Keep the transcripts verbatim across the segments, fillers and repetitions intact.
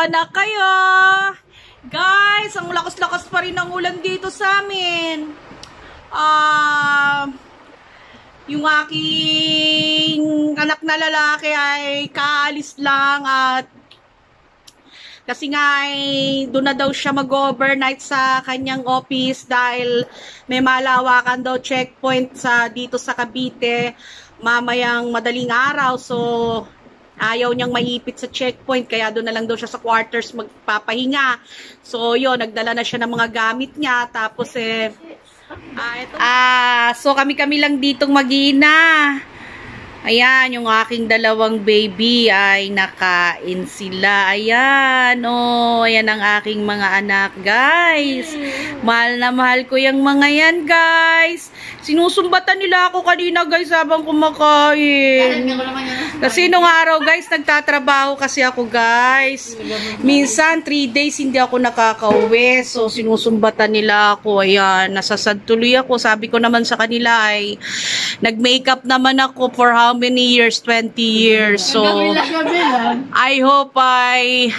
Kumusta na kayo? Guys, ang lakas-lakas pa rin ng ulan dito sa amin. Ah... Uh, yung aking anak na lalaki ay kaalis lang at kasi nga ay doon na daw siya mag-overnight sa kanyang office dahil may malawakan daw checkpoint sa dito sa Cavite mamayang madaling araw, so ayaw niyang maipit sa checkpoint kaya doon na lang daw siya sa quarters magpapahinga. So yun, nagdala na siya ng mga gamit niya, tapos eh Ah, ito. ah, so kami-kami lang ditong mag-ina. Ayan, yung aking dalawang baby ay nakain sila. Ayan, oh, ayan ang aking mga anak, guys. Mahal na mahal ko yung mga yan, guys. Sinusumbatan nila ako kanina, guys, habang kumakain. Kasi nung araw, guys, nagtatrabaho kasi ako, guys. Minsan, three days hindi ako nakakauwi. So, sinusumbatan nila ako. Ayan, nasasad tuloy ako. Sabi ko naman sa kanila ay, nag-makeup naman ako for how many years? twenty years. So, I hope ay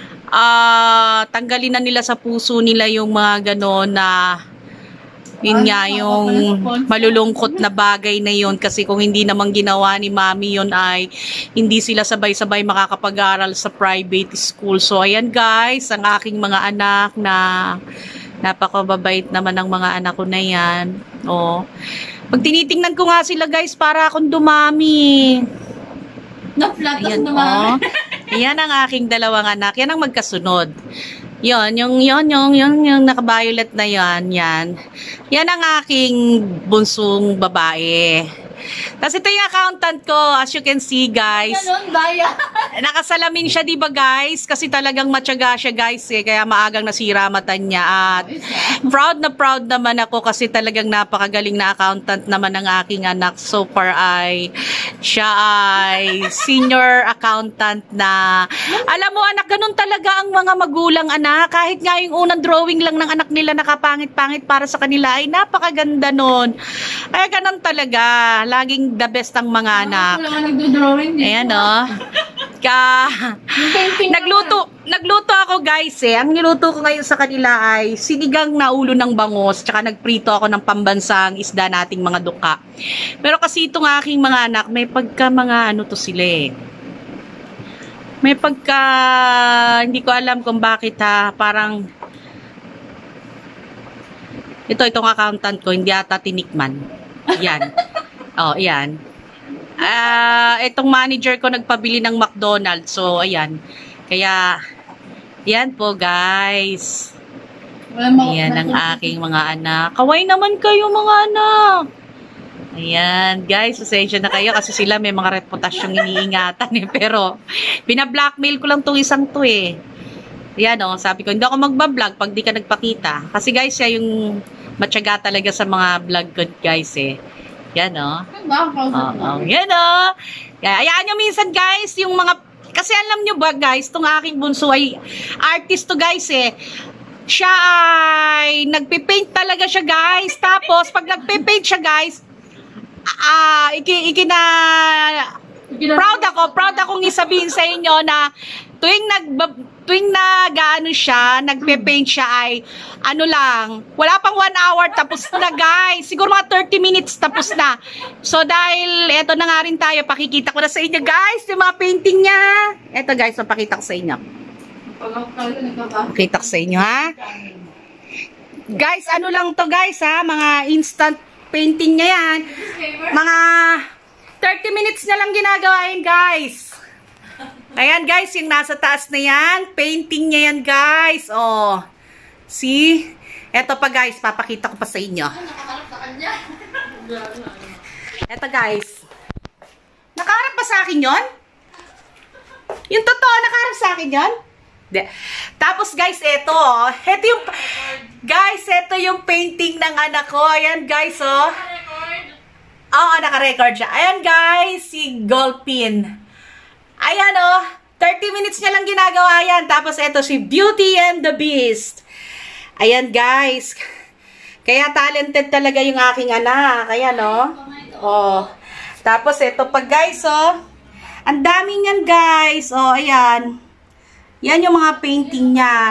uh, tanggalin na nila sa puso nila yung mga gano'n na yun nga, yung malulungkot na bagay na yun. Kasi kung hindi naman ginawa ni mami yun ay hindi sila sabay-sabay makakapag-aral sa private school. So, ayan guys, ang aking mga anak na napakababait naman ng mga anak ko na yan. Oh. Pag tinitingnan ko nga sila guys, para akong dumami. Na-flat ayan, dumami. Oh. Ayan ang aking dalawang anak. Yan ang magkasunod. Yon, yung yon, yung yung yung naka-violet na yan, yan. Yan ang aking bunsong babae. Tapos ito yung accountant ko, as you can see, guys. Ganun, baya. Nakasalamin siya, di ba, guys? Kasi talagang matyaga siya, guys, eh. Kaya maagang nasira mata niya. At proud na proud naman ako kasi talagang napakagaling na accountant naman ng aking anak. So far ay siya ay senior accountant na. Alam mo, anak, ganun talaga ang mga magulang, anak. Kahit nga yung unang drawing lang ng anak nila nakapangit-pangit para sa kanila ay napakaganda nun. Kaya ganun talaga. Laging the best ang mga anak. Wala nga nagdo-drawing dito. Ayan, oh. Ka, nagluto, nagluto ako, guys, eh. Ang niluto ko ngayon sa kanila ay sinigang na ulo ng bangos, tsaka nagprito ako ng pambansang isda nating mga duka. Pero kasi itong aking mga anak, may pagka mga ano to sila, eh. May pagka, hindi ko alam kung bakit, ha, parang, ito, itong accountant ko, hindi ata tinikman. Yan. Oh, ayan. Ah, uh, itong manager ko nagpabili ng McDonald's. So, ayan. Kaya, yan po, guys. Ayan ang aking mga anak. Kaway naman kayo, mga anak. Ayan, guys. Pasensya na kayo kasi sila may mga reputasyong iniingatan eh. Pero, binablockmail ko lang tong isang to eh. Ayan, oh. Sabi ko, hindi ako magbablog pag di ka nagpakita. Kasi, guys, siya yung matyaga talaga sa mga vlog ko, guys eh. Yan o. Oh. Oh, yan o. Oh. Ayaan nyo minsan guys, yung mga, kasi alam nyo ba guys, itong aking bunso ay artist to guys eh. Siya ay, nagpipaint talaga siya guys. Tapos, pag nagpipaint siya guys, ah, uh, iki, iki na, proud ako, proud akong isabihin sa inyo na, tuwing nag, tuwing nag-ano siya, nagpe-paint siya ay, ano lang, wala pang one hour, tapos na guys. Siguro mga thirty minutes, tapos na. So, dahil, eto na nga rin tayo, pakikita ko na sa inyo, guys, yung mga painting niya. Eto, guys, mapakita ko sa inyo. Pakita ko sa inyo, ha? Guys, ano lang to, guys, ha? Mga instant painting niya yan. Mga thirty minutes na lang ginagawa yun, guys. Ayan guys, yung nasa taas na yan, painting niya yan guys. Oh, see? Eto pa guys, papakita ko pa sa inyo. Eto guys. Nakaharap ba sa akin yon? Yung totoo, nakaharap sa akin yon? De. Tapos guys, eto oh. Eto yung, guys, eto yung painting ng anak ko. Ayan guys, oh. Oo, naka-record siya. Ayan guys, si Golpin. Ayan o, oh, thirty minutes niya lang ginagawa yan. Tapos ito si Beauty and the Beast. Ayan guys. Kaya talented talaga yung aking anak. Ayan o. Oh. Oh. Tapos ito pa guys o. Oh, ang dami niyan guys. O, oh, ayan. Yan yung mga painting niya.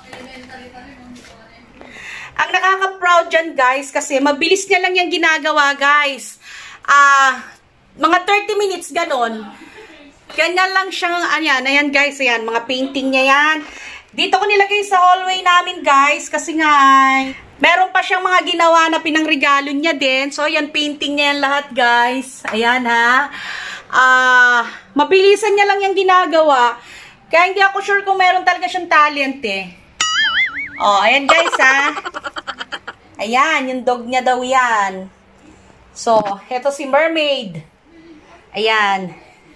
Ang nakaka-proud dyan, guys, kasi mabilis niya lang yung ginagawa, guys. Ah, mga thirty minutes, ganon. Ganyan lang siyang, ayan, ayan, guys, ayan, mga painting niya yan. Dito ko nilagay sa hallway namin, guys, kasi nga, ay, meron pa siyang mga ginawa na pinangregalo niya din. So, ayan, painting niya yan lahat, guys. Ayan, ha. Ah, mabilisan niya lang yung ginagawa. Kaya hindi ako sure kung meron talaga siyang talent, eh. Oh, ayan guys, ha. Ayan, yung dog niya daw yan. So, eto si Mermaid. Ayan.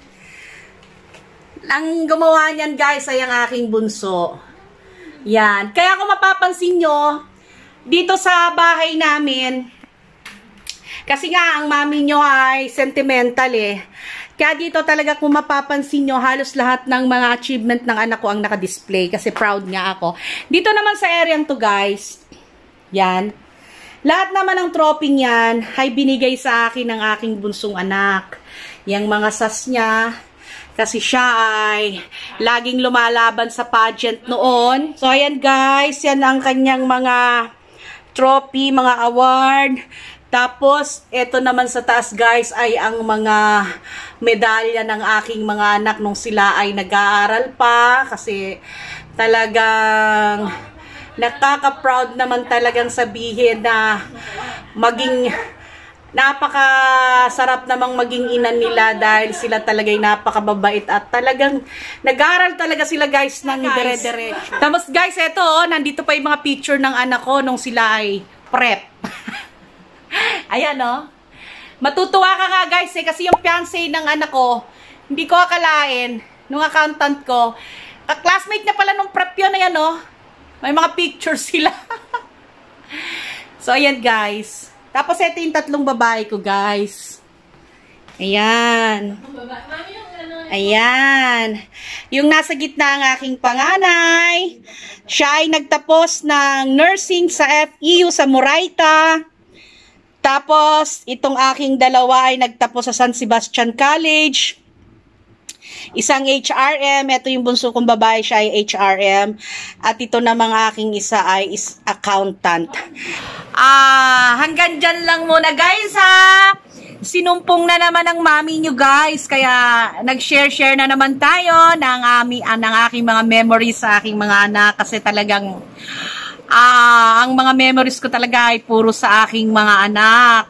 Ang gumawa niyan, guys, ay ang aking bunso. Yan. Kaya kung mapapansin nyo, dito sa bahay namin, kasi nga, ang mami nyo ay sentimental, eh. Kaya dito talaga kung mapapansin nyo, halos lahat ng mga achievement ng anak ko ang nakadisplay kasi proud nga ako. Dito naman sa area to, guys, yan. Lahat naman ng trophy niyan ay binigay sa akin ng aking bunsong anak. Yang mga sas niya, kasi siya ay laging lumalaban sa pageant noon. So, ayan guys, yan ang kanyang mga trophy, mga award. Tapos, eto naman sa taas, guys, ay ang mga medalya ng aking mga anak nung sila ay nag-aaral pa. Kasi talagang nakaka-proud naman talagang sabihin na maging napakasarap namang maging ina nila dahil sila talaga'y napakababait at talagang nag-aaral talaga sila, guys, ng dire-diretso. Tapos, guys, eto, oh, nandito pa yung mga picture ng anak ko nung sila ay prep. Ayan, no? Matutuwa ka nga, guys, eh, kasi yung fiancé ng anak ko, hindi ko akalain, nung accountant ko, classmate niya pala nung prep yun, ayan, no? May mga pictures sila. So, ayan, guys. Tapos, ito yung tatlong babae ko, guys. Ayan. Ayan. Yung nasa gitna ang aking panganay. Siya ay nagtapos ng nursing sa F E U sa Moraita. Tapos, itong aking dalawa ay nagtapos sa San Sebastian College. Isang H R M. Ito yung bunso kong babae, siya ay H R M. At ito namang aking isa ay is accountant. Ah, hanggang dyan lang muna, guys, ha? Sinumpong na naman ang mami nyo, guys. Kaya, nag-share-share na naman tayo ng, ami, ah, ng aking mga memories sa aking mga anak. Kasi talagang Ah, ang mga memories ko talaga ay puro sa aking mga anak.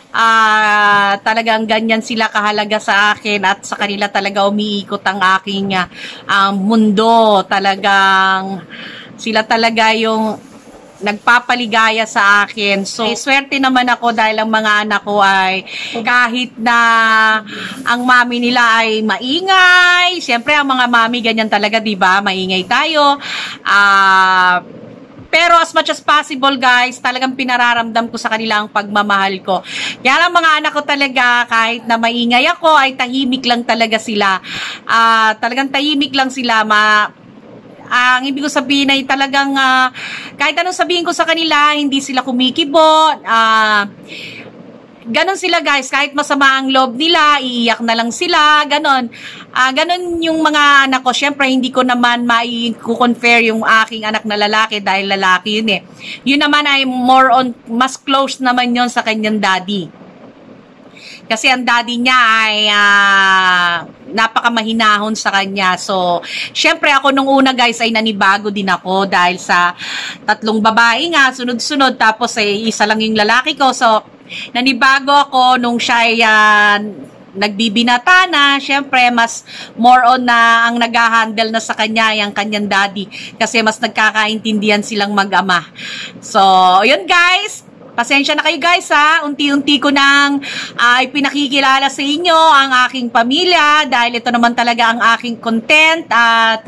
Ah, talagang ganyan sila kahalaga sa akin at sa kanila talaga umiikot ang aking uh, mundo. Talagang sila talaga yung nagpapaligaya sa akin. So, swerte naman ako dahil ang mga anak ko ay kahit na ang mami nila ay maingay. Siyempre, ang mga mami ganyan talaga, diba? Maingay tayo. Ah, uh, Pero as much as possible, guys, talagang pinararamdam ko sa kanila ang pagmamahal ko. Kaya lang mga anak ko talaga, kahit na maingay ako, ay tahimik lang talaga sila. Uh, talagang tahimik lang sila. Ma uh, ang ibig ko sabihin ay talagang, uh, kahit anong sabihin ko sa kanila, hindi sila kumikibo. Uh, Ganon sila, guys, kahit masama ang loob nila, iiyak na lang sila, ganon. Uh, ganon yung mga anak ko. Siyempre, hindi ko naman mai-compare yung aking anak na lalaki dahil lalaki yun eh. Yun naman ay more on, mas close naman yun sa kanyang daddy. Kasi ang daddy niya ay uh, napakamahinahon sa kanya. So, syempre ako nung una, guys, ay nanibago din ako dahil sa tatlong babae nga, sunod-sunod, tapos ay isa lang yung lalaki ko. So, nanibago ako nung siya ay uh, nagbibinata na. Syempre, mas more on na ang nag-handle na sa kanya ay ang kanyang daddy. Kasi mas nagkakaintindihan silang mag-ama. So, yun guys. Pasensya na kayo guys ha, unti-unti ko nang uh, ipinakikilala sa inyo ang aking pamilya dahil ito naman talaga ang aking content at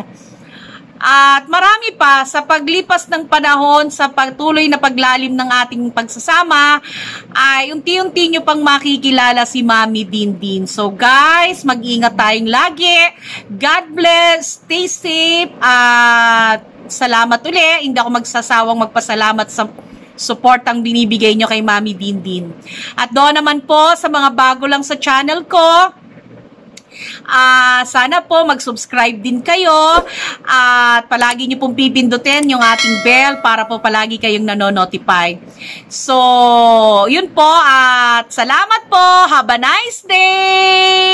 at marami pa sa paglipas ng panahon sa patuloy na paglalim ng ating pagsasama ay unti-unti nyo pang makikilala si Mami Dindin. So guys, mag-ingat tayong lagi. God bless, stay safe at salamat uli. Hindi ako magsasawang magpasalamat sa support ang binibigay nyo kay Mami Dindin. At doon naman po sa mga bago lang sa channel ko, Ah, sana po mag-subscribe din kayo at palagi niyo pong pipindutin yung ating bell para po palagi kayong nanonotify. So, yun po at salamat po. Have a nice day!